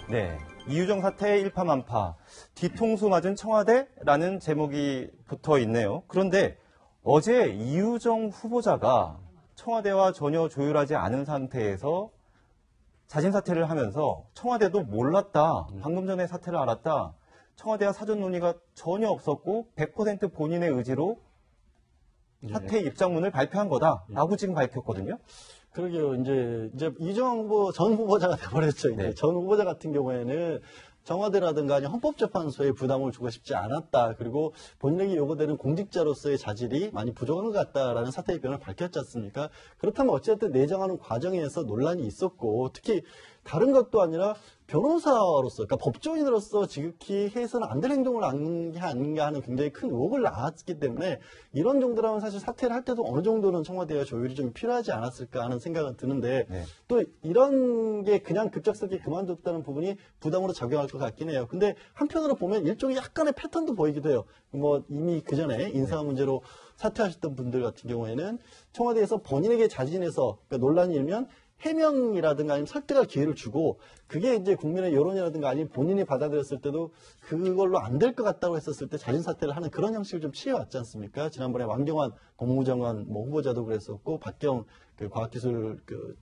네, 이유정 사태의 일파만파, 뒤통수 맞은 청와대라는 제목이 붙어 있네요. 그런데 어제 이유정 후보자가 청와대와 전혀 조율하지 않은 상태에서 자진 사퇴를 하면서 청와대도 몰랐다, 방금 전에 사퇴를 알았다, 청와대와 사전 논의가 전혀 없었고 100% 본인의 의지로 사퇴 입장문을 발표한 거다라고 지금 밝혔거든요. 그러게요. 이제 이정환 후보 전 후보자가 돼버렸죠. 이제 네. 전 후보자 같은 경우에는 청와대라든가 헌법재판소에 부담을 주고 싶지 않았다. 그리고 본인에게 요구되는 공직자로서의 자질이 많이 부족한 것 같다라는 사퇴 입장을 밝혔지 않습니까? 그렇다면 어쨌든 내정하는 과정에서 논란이 있었고, 특히 다른 것도 아니라 변호사로서, 그러니까 법조인으로서 지극히 해서는 안 될 행동을 한 게 아닌가 하는 굉장히 큰 의혹을 낳았기 때문에 이런 정도라면 사실 사퇴를 할 때도 어느 정도는 청와대와 조율이 좀 필요하지 않았을까 하는 생각은 드는데 네. 또 이런 게 그냥 급작스럽게 그만뒀다는 부분이 부담으로 작용할 것 같긴 해요. 근데 한편으로 보면 일종의 약간의 패턴도 보이기도 해요. 뭐 이미 그 전에 인사 문제로 사퇴하셨던 분들 같은 경우에는 청와대에서 본인에게 자진해서 그러니까 논란이 일면 해명이라든가 아니면 설득할 기회를 주고 그게 이제 국민의 여론이라든가 아니면 본인이 받아들였을 때도 그걸로 안 될 것 같다고 했었을 때 자진 사퇴를 하는 그런 형식을 좀 취해왔지 않습니까? 지난번에 왕경환 법무장관 후보자도 그랬었고 박경 그 과학기술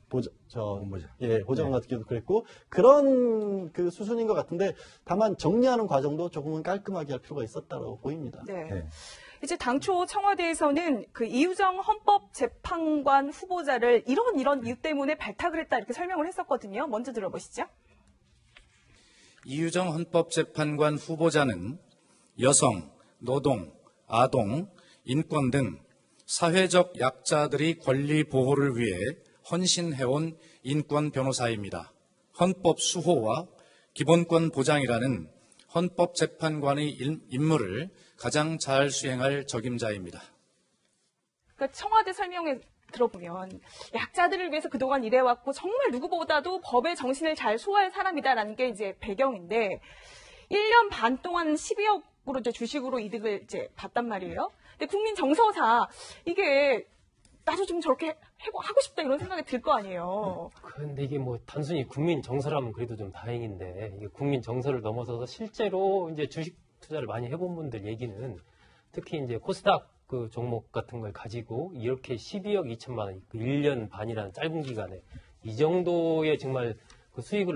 보좌관 같은 경우도 그랬고 그런 그 수순인 것 같은데 다만 정리하는 과정도 조금은 깔끔하게 할 필요가 있었다고 보입니다. 네. 이제 당초 청와대에서는 그 이유정 헌법재판관 후보자를 이런 이유 때문에 발탁을 했다 이렇게 설명을 했었거든요. 먼저 들어보시죠. 이유정 헌법재판관 후보자는 여성, 노동, 아동, 인권 등 사회적 약자들의 권리 보호를 위해 헌신해온 인권 변호사입니다. 헌법 수호와 기본권 보장이라는 헌법재판관의 임무를 가장 잘 수행할 적임자입니다. 그러니까 청와대 설명에 들어보면 약자들을 위해서 그동안 일해왔고 정말 누구보다도 법의 정신을 잘 소화할 사람이다라는 게 이제 배경인데 1년 반 동안 12억으로 이제 주식으로 이득을 이제 봤단 말이에요. 근데 국민 정서사 이게 나도 좀 저렇게 하고 싶다 이런 생각이 들 거 아니에요. 근데 이게 뭐 단순히 국민 정서라면 그래도 좀 다행인데 이게 국민 정서를 넘어서서 실제로 이제 주식 투자를 많이 해본 분들 얘기는 특히 이제 코스닥 그 종목 같은 걸 가지고 이렇게 12억 2천만 원, 그 1년 반이라는 짧은 기간에 이 정도의 정말 그 수익을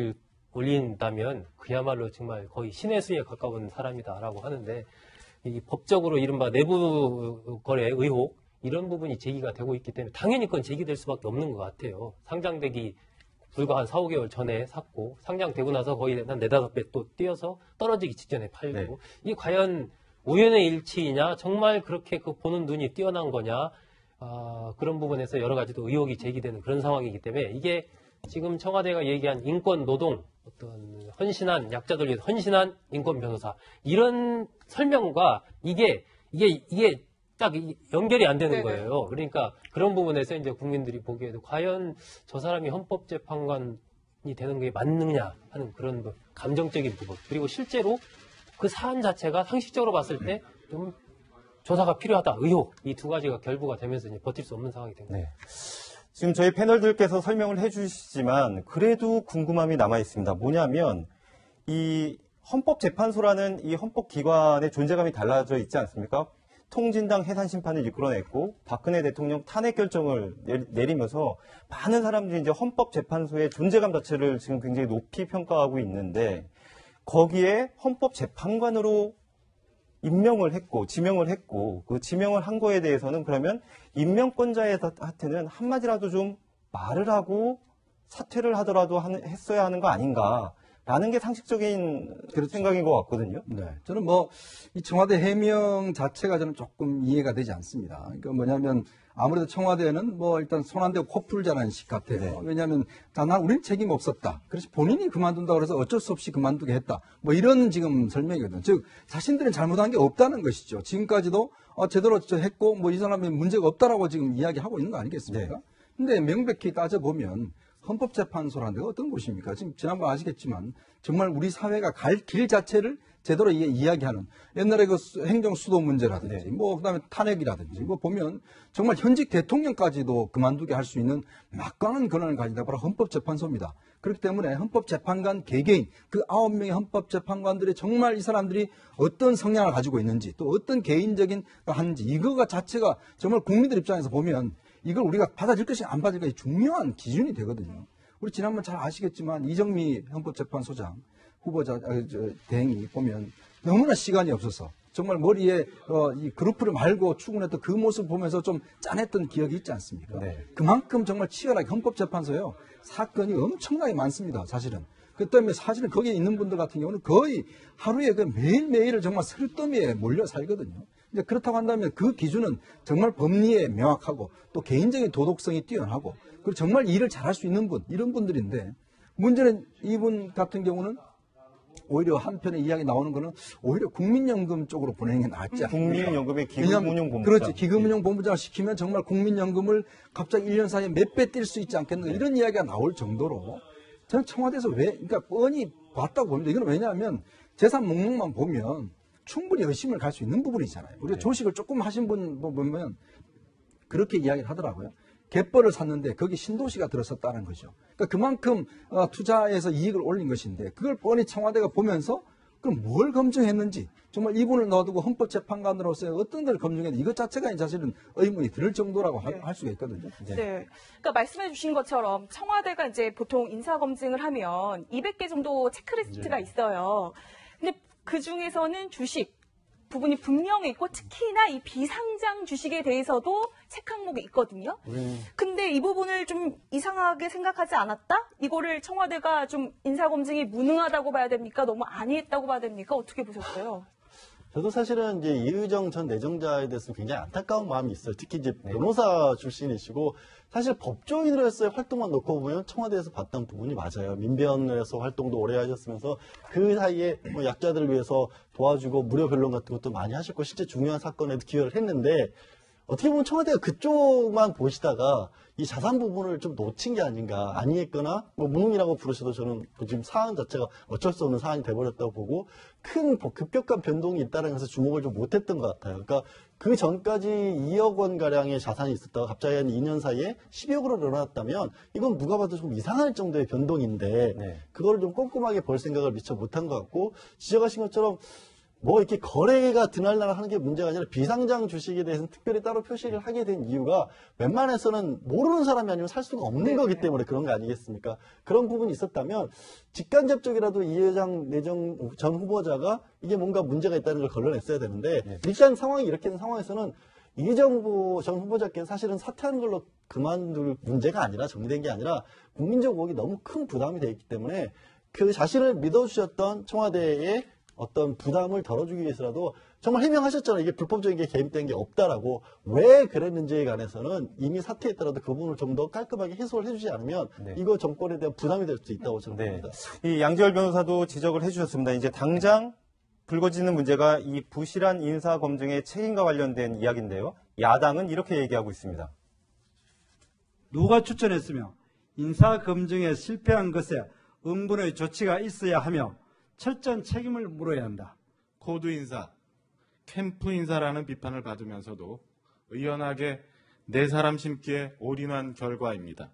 올린다면 그야말로 정말 거의 신의 수에 가까운 사람이다라고 하는데 이 법적으로 이른바 내부 거래 의혹 이런 부분이 제기가 되고 있기 때문에 당연히 그건 제기될 수밖에 없는 것 같아요. 상장되기 불과 한 4, 5개월 전에 샀고 상장되고 나서 거의 한 4, 5배 또 뛰어서 떨어지기 직전에 팔고 네. 이게 과연 우연의 일치이냐 정말 그렇게 그 보는 눈이 뛰어난 거냐 그런 부분에서 여러 가지도 의혹이 제기되는 그런 상황이기 때문에 이게 지금 청와대가 얘기한 인권 노동 어떤 헌신한 약자들 위해서 헌신한 인권 변호사 이런 설명과 이게 딱 연결이 안 되는 거예요. 그러니까 그런 부분에서 이제 국민들이 보기에도 과연 저 사람이 헌법재판관이 되는 게 맞느냐 하는 그런 감정적인 부분. 그리고 실제로 그 사안 자체가 상식적으로 봤을 때 좀 조사가 필요하다. 의혹. 이 두 가지가 결부가 되면서 이제 버틸 수 없는 상황이 된 거예요. 네. 지금 저희 패널들께서 설명을 해주시지만 그래도 궁금함이 남아 있습니다. 뭐냐면 이 헌법재판소라는 이 헌법기관의 존재감이 달라져 있지 않습니까? 통진당 해산심판을 이끌어냈고 박근혜 대통령 탄핵 결정을 내리면서 많은 사람들이 이제 헌법재판소의 존재감 자체를 지금 굉장히 높이 평가하고 있는데 거기에 헌법재판관으로 임명을 했고 지명을 했고 그 지명을 한 거에 대해서는 그러면 임명권자한테는 한마디라도 좀 말을 하고 사퇴를 하더라도 했어야 하는 거 아닌가라는 게 상식적인 생각인 것 같거든요. 네, 저는 이 청와대 해명 자체가 저는 조금 이해가 되지 않습니다. 그러니까 뭐냐면 아무래도 청와대는 일단 손 안 대고 코 풀자는 식 같아요. 네. 왜냐하면 우린 책임 없었다. 그래서 본인이 그만둔다고 해서 어쩔 수 없이 그만두게 했다. 이런 지금 설명이거든요. 즉 자신들은 잘못한 게 없다는 것이죠. 지금까지도 제대로 했고 이 사람이 문제가 없다라고 지금 이야기하고 있는 거 아니겠습니까? 네. 근데 명백히 따져보면 헌법재판소라는 데가 어떤 곳입니까? 지금 지난번 아시겠지만 정말 우리 사회가 갈 길 자체를 제대로 이야기하는 옛날에 그 행정 수도 문제라든지 그다음에 탄핵이라든지 보면 정말 현직 대통령까지도 그만두게 할 수 있는 막강한 권한을 가진다 바로 헌법재판소입니다. 그렇기 때문에 헌법재판관 개개인 그 9명의 헌법재판관들이 정말 이 사람들이 어떤 성향을 가지고 있는지 또 어떤 개인적인 걸 하는지 이거가 자체가 정말 국민들 입장에서 보면 이걸 우리가 받아들일 것이 안 받아들일 것이 중요한 기준이 되거든요. 우리 지난번 잘 아시겠지만 이정미 헌법재판소장 후보자 대행이 보면 너무나 시간이 없어서 정말 머리에 이 그룹을 말고 출근했던 그 모습 보면서 좀 짠했던 기억이 있지 않습니까? 네. 그만큼 정말 치열하게 헌법재판소요 사건이 엄청나게 많습니다. 사실은. 그 때문에 사실은 거기에 있는 분들 같은 경우는 거의 하루에 그 매일매일을 정말 설더미에 몰려 살거든요. 이제 그렇다고 한다면 그 기준은 정말 법리에 명확하고 또 개인적인 도덕성이 뛰어나고 그리고 정말 일을 잘할 수 있는 분 이런 분들인데 문제는 이분 같은 경우는 오히려 한편에 이야기 나오는 거는 오히려 국민연금 쪽으로 보내는 게 낫지 않습니까? 국민연금의 기금운용본부장. 그렇지. 기금운용본부장을 시키면 정말 국민연금을 갑자기 1년 사이에 몇 배 뛸 수 있지 않겠는가 이런 이야기가 나올 정도로 저는 청와대에서 그러니까 뻔히 봤다고 봅니다. 이건 왜냐하면 재산 목록만 보면 충분히 의심을 갈 수 있는 부분이잖아요. 우리가 조식을 조금 하신 분 보면 그렇게 이야기를 하더라고요. 갯벌을 샀는데 거기 신도시가 들었었다는 거죠. 그러니까 그만큼 투자해서 이익을 올린 것인데 그걸 뻔히 청와대가 보면서 그럼 뭘 검증했는지 정말 이분을 놔두고 헌법재판관으로서 어떤 걸 검증했는지 이것 자체가 사실은 의문이 들 정도라고 할 수가 있거든요. 네. 그러니까 말씀해 주신 것처럼 청와대가 이제 보통 인사검증을 하면 200개 정도 체크리스트가 있어요. 근데 그 중에서는 주식 부분이 분명히 있고 특히나 이 비상장 주식에 대해서도 체크 항목이 있거든요. 근데 이 부분을 좀 이상하게 생각하지 않았다? 이거를 청와대가 좀 인사검증이 무능하다고 봐야 됩니까? 너무 안이했다고 봐야 됩니까? 어떻게 보셨어요? 저도 사실은 이제 이의정 전 내정자에 대해서 굉장히 안타까운 마음이 있어요. 특히 이제 변호사 출신이시고 사실 법조인으로서의 활동만 놓고 보면 청와대에서 봤던 부분이 맞아요. 민변에서 활동도 오래 하셨으면서 그 사이에 뭐 약자들을 위해서 도와주고 무료 변론 같은 것도 많이 하셨고 실제 중요한 사건에도 기여를 했는데 어떻게 보면 청와대가 그쪽만 보시다가 이 자산 부분을 좀 놓친 게 아닌가, 아니했거나 뭐 무능이라고 부르셔도 저는 지금 사안 자체가 어쩔 수 없는 사안이 돼버렸다고 보고 큰 급격한 변동이 있다는 것에 주목을 좀 못했던 것 같아요. 그러니까 그 전까지 2억 원 가량의 자산이 있었다가 갑자기 한 2년 사이에 10억으로 늘어났다면 이건 누가 봐도 좀 이상할 정도의 변동인데 네. 그걸 좀 꼼꼼하게 볼 생각을 미처 못한 것 같고 지적하신 것처럼 뭐 이렇게 거래가 드날날 하는 게 문제가 아니라 비상장 주식에 대해서는 특별히 따로 표시를 하게 된 이유가 웬만해서는 모르는 사람이 아니면 살 수가 없는 거기 때문에 그런 거 아니겠습니까? 그런 부분이 있었다면 직간접적이라도 이회장 내정 전 후보자가 이게 뭔가 문제가 있다는 걸 걸러냈어야 되는데 일단 상황이 이렇게 된 상황에서는 이회장 전 후보자께서 사실은 사퇴하는 걸로 그만둘 문제가 아니라 정리된 게 아니라 국민적 의혹이 너무 큰 부담이 돼 있기 때문에 그 자신을 믿어주셨던 청와대의 어떤 부담을 덜어주기 위해서라도 정말 해명하셨잖아요. 이게 불법적인 게 개입된 게 없다라고. 왜 그랬는지에 관해서는 이미 사퇴했더라도 그 부분을 좀 더 깔끔하게 해소를 해주지 않으면 이거 정권에 대한 부담이 될 수 있다고 저는 봅니다. 이 양지열 변호사도 지적을 해주셨습니다. 이제 당장 불거지는 문제가 이 부실한 인사검증의 책임과 관련된 이야기인데요. 야당은 이렇게 얘기하고 있습니다. 누가 추천했으며 인사검증에 실패한 것에 응분의 조치가 있어야 하며 철저한 책임을 물어야 한다. 코드 인사, 캠프 인사라는 비판을 받으면서도 의연하게 네 사람 심기에 올인한 결과입니다.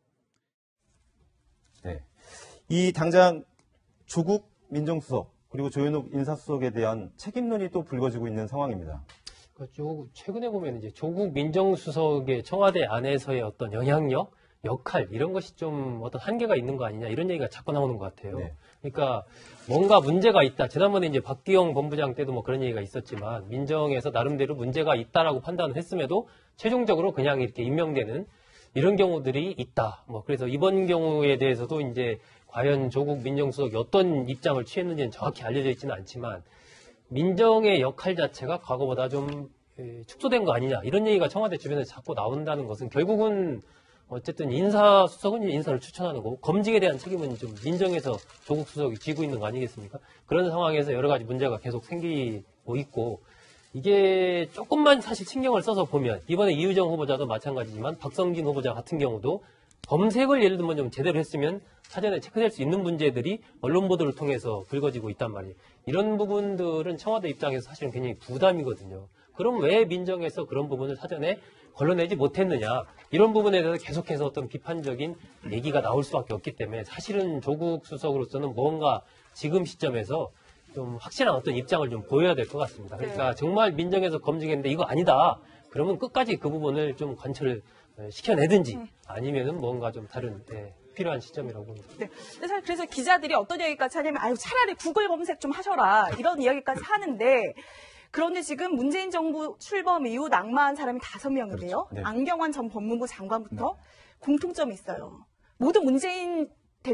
네. 이 당장 조국 민정수석 그리고 조현욱 인사수석에 대한 책임론이 또 불거지고 있는 상황입니다. 최근에 보면 이제 조국 민정수석의 청와대 안에서의 어떤 영향력, 역할 이런 것이 좀 어떤 한계가 있는 거 아니냐 이런 얘기가 자꾸 나오는 것 같아요. 네. 그러니까 뭔가 문제가 있다. 지난번에 이제 박기영 본부장 때도 뭐 그런 얘기가 있었지만 민정에서 나름대로 문제가 있다라고 판단을 했음에도 최종적으로 그냥 이렇게 임명되는 이런 경우들이 있다. 뭐 그래서 이번 경우에 대해서도 이제 과연 조국 민정수석이 어떤 입장을 취했는지는 정확히 알려져 있지는 않지만 민정의 역할 자체가 과거보다 좀 축소된 거 아니냐 이런 얘기가 청와대 주변에서 자꾸 나온다는 것은 결국은 어쨌든 인사수석은 인사를 추천하는 거고 검증에 대한 책임은 좀 민정에서 조국 수석이 지고 있는 거 아니겠습니까? 그런 상황에서 여러 가지 문제가 계속 생기고 있고 이게 조금만 사실 신경을 써서 보면 이번에 이의정 후보자도 마찬가지지만 박성진 후보자 같은 경우도 검색을 예를 들면 좀 제대로 했으면 사전에 체크될 수 있는 문제들이 언론 보도를 통해서 불거지고 있단 말이에요. 이런 부분들은 청와대 입장에서 사실은 굉장히 부담이거든요. 그럼 왜 민정에서 그런 부분을 사전에 걸러내지 못했느냐. 이런 부분에 대해서 계속해서 어떤 비판적인 얘기가 나올 수밖에 없기 때문에 사실은 조국 수석으로서는 뭔가 지금 시점에서 좀 확실한 어떤 입장을 좀 보여야 될 것 같습니다. 그러니까 정말 민정에서 검증했는데 이거 아니다. 그러면 끝까지 그 부분을 좀 관철을 시켜내든지 아니면은 뭔가 좀 다른 필요한 시점이라고 봅니다. 네. 그래서 기자들이 어떤 이야기까지 하냐면 아유 차라리 구글 검색 좀 하셔라 이런 이야기까지 하는데 그런데 지금 문재인 정부 출범 이후 낙마한 사람이 5명인데요. 그렇죠. 네. 안경환 전 법무부 장관부터 공통점이 있어요. 모두 문재인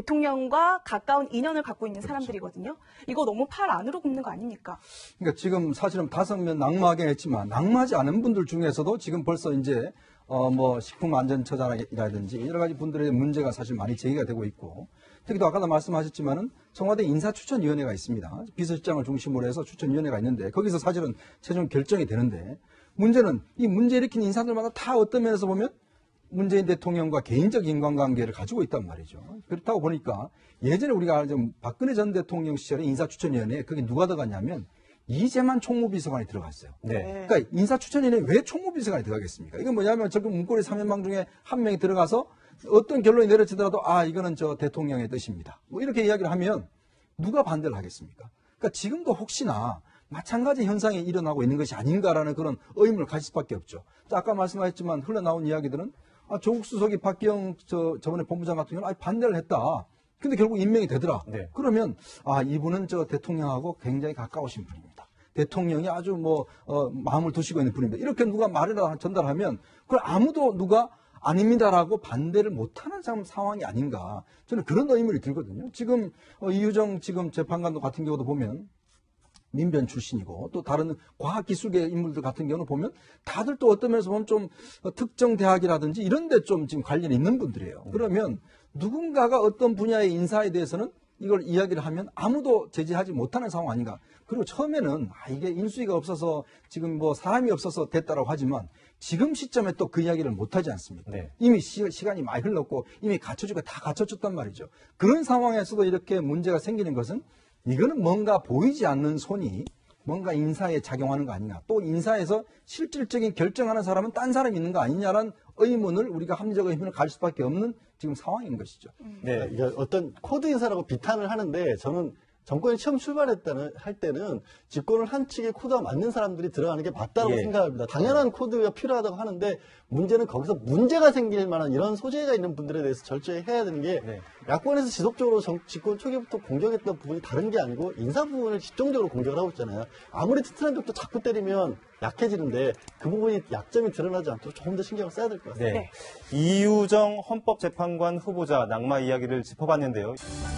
대통령과 가까운 인연을 갖고 있는 사람들이거든요. 이거 너무 팔 안으로 굽는 거 아닙니까? 그러니까 지금 사실은 5명 낙마하긴 했지만 낙마하지 않은 분들 중에서도 지금 벌써 이제 뭐 식품안전처장이라든지 여러 가지 분들의 문제가 사실 많이 제기가 되고 있고 특히도 아까도 말씀하셨지만은 청와대 인사추천위원회가 있습니다. 비서실장을 중심으로 해서 추천위원회가 있는데 거기서 사실은 최종 결정이 되는데 문제는 이 문제 일으킨 인사들마다 다 어떤 면에서 보면 문재인 대통령과 개인적 인간관계를 가지고 있단 말이죠. 그렇다고 보니까 예전에 우리가 좀 박근혜 전 대통령 시절에 인사추천위원회에 거기 누가 들어갔냐면 이재만 총무비서관이 들어갔어요. 네. 그러니까 인사추천위원회에 왜 총무비서관이 들어가겠습니까? 이건 뭐냐면 적금 문고리 3연방 중에 한 명이 들어가서 어떤 결론이 내려지더라도 이거는 저 대통령의 뜻입니다. 뭐 이렇게 이야기를 하면 누가 반대를 하겠습니까? 그러니까 지금도 혹시나 마찬가지 현상이 일어나고 있는 것이 아닌가라는 그런 의문을 가질 수밖에 없죠. 아까 말씀하셨지만 흘러나온 이야기들은 조국 수석이 박기영 저번에 본부장 같은 경우는 반대를 했다. 근데 결국 임명이 되더라. 네. 그러면 이분은 저 대통령하고 굉장히 가까우신 분입니다. 대통령이 아주 마음을 두시고 있는 분입니다. 이렇게 누가 말을 전달하면 그걸 아무도 누가 아닙니다라고 반대를 못하는 상황이 아닌가. 저는 그런 의문이 들거든요. 지금 이유정 지금 재판관도 같은 경우도 보면 민변 출신이고 또 다른 과학기술계 인물들 같은 경우는 보면 다들 또 어떤 면에서 보면 좀 특정 대학이라든지 이런 데 좀 지금 관련이 있는 분들이에요. 그러면 누군가가 어떤 분야의 인사에 대해서는 이걸 이야기를 하면 아무도 제지하지 못하는 상황 아닌가. 그리고 처음에는 이게 인수위가 없어서 지금 뭐 사람이 없어서 됐다라고 하지만 지금 시점에 또 그 이야기를 못하지 않습니까? 네. 이미 시간이 많이 흘렀고 이미 갖춰주고 다 갖춰줬단 말이죠. 그런 상황에서도 이렇게 문제가 생기는 것은 이거는 뭔가 보이지 않는 손이 뭔가 인사에 작용하는 거 아니냐. 또 인사에서 실질적인 결정하는 사람은 딴 사람이 있는 거 아니냐라는 의문을 우리가 합리적 의문을 가질 수밖에 없는 지금 상황인 것이죠. 네. 이게 어떤 코드 인사라고 비탄을 하는데 저는 정권이 처음 할 때는 집권을 한 측의 코드와 맞는 사람들이 들어가는 게 맞다고 예. 생각합니다. 당연한 코드가 필요하다고 하는데 문제는 거기서 문제가 생길 만한 이런 소재가 있는 분들에 대해서 철저히 해야 되는 게 네. 야권에서 지속적으로 집권 초기부터 공격했던 부분이 다른 게 아니고 인사 부분을 집중적으로 공격을 하고 있잖아요. 아무리 튼튼한 벽도 자꾸 때리면 약해지는데 그 부분이 약점이 드러나지 않도록 조금 더 신경을 써야 될 것 같습니다. 네. 이유정 헌법재판관 후보자 낙마 이야기를 짚어봤는데요.